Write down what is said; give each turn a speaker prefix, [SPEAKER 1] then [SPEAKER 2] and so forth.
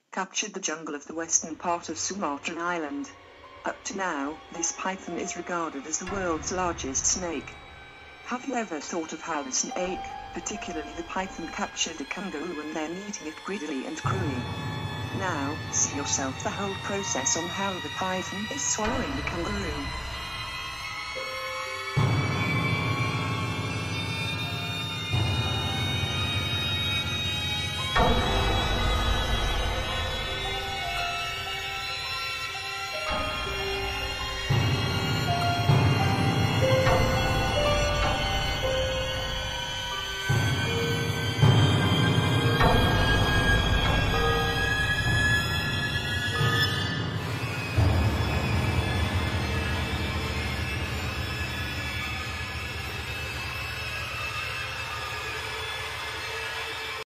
[SPEAKER 1] captured the jungle of the western part of Sumatran Island. Up to now, this python is regarded as the world's largest snake. Have you ever thought of how the snake, particularly the python, captured a kangaroo and then eating it greedily and cruelly? Now, see yourself the whole process on how the python is swallowing the kangaroo.